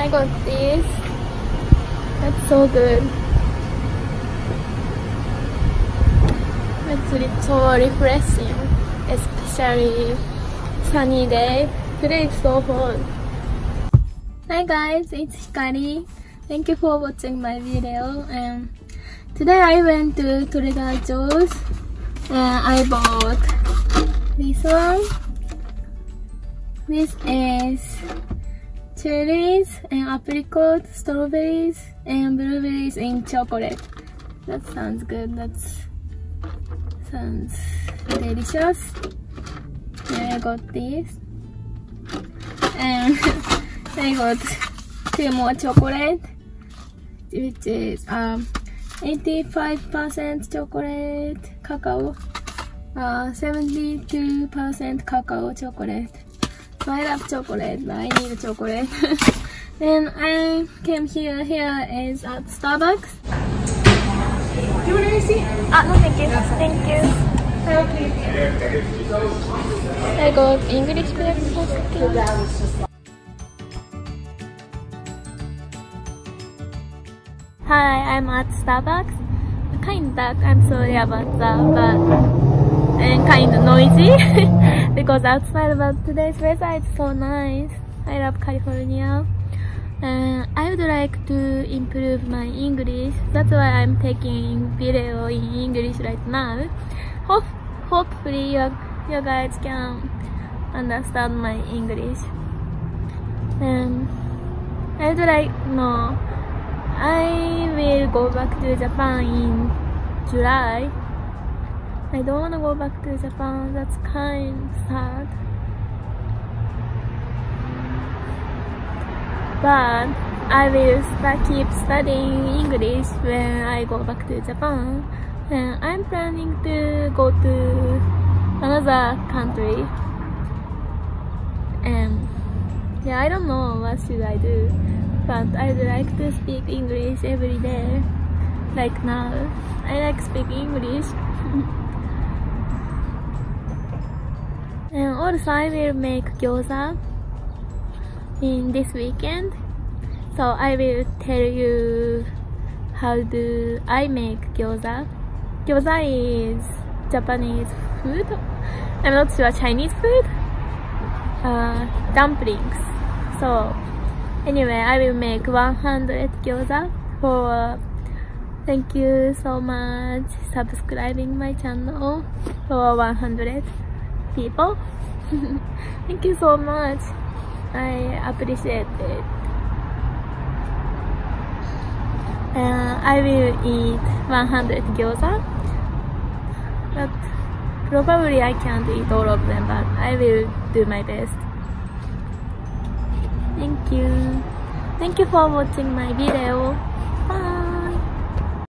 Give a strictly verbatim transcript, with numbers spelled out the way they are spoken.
I got this. That's so good. It's really so refreshing, especially sunny day. Today is so hot. Hi guys, it's Hikari. Thank you for watching my video. And today I went to Trader Joe's and I bought this one. This is cherries and apricot, strawberries and blueberries in chocolate. That sounds good. That sounds delicious. And I got this. And I got two more chocolate, which is um, eighty-five percent chocolate cacao, uh, seventy-two percent cacao chocolate. So I love chocolate, but I need chocolate. Then I came here. Here is at Starbucks. Do you want a receipt? Ah, no, thank you. Thank you. I got English breakfast. Hi, I'm at Starbucks. Kind dark, I'm sorry about that, but and kind of noisy because outside, but today's weather is so nice. I love California. And I would like to improve my English. That's why I'm taking video in English right now. Hope, hopefully you, you guys can understand my English. And I would like, no, I will go back to Japan in July. I don't want to go back to Japan. That's kind of sad. But I will start, keep studying English when I go back to Japan. And I'm planning to go to another country. And yeah, I don't know what should I do. But I'd like to speak English every day. Like now. I like speaking English. And also I will make gyoza in this weekend. So I will tell you how do I make gyoza. Gyoza is Japanese food. I'm not sure, Chinese food? Uh, dumplings. So anyway, I will make one hundred gyoza for, thank you so much subscribing my channel for one hundred people. Thank you so much. I appreciate it. Uh, I will eat one hundred gyoza, but probably I can't eat all of them, but I will do my best. Thank you. Thank you for watching my video. Bye.